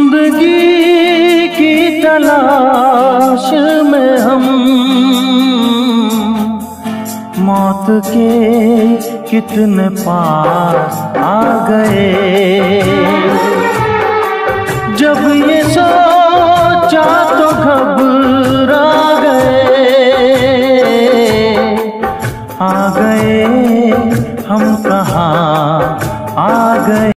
जिंदगी की तलाश में हम मौत के कितने पास आ गए। जब ये सोचा तो घबरा गए, आ गए हम कहाँ आ गए।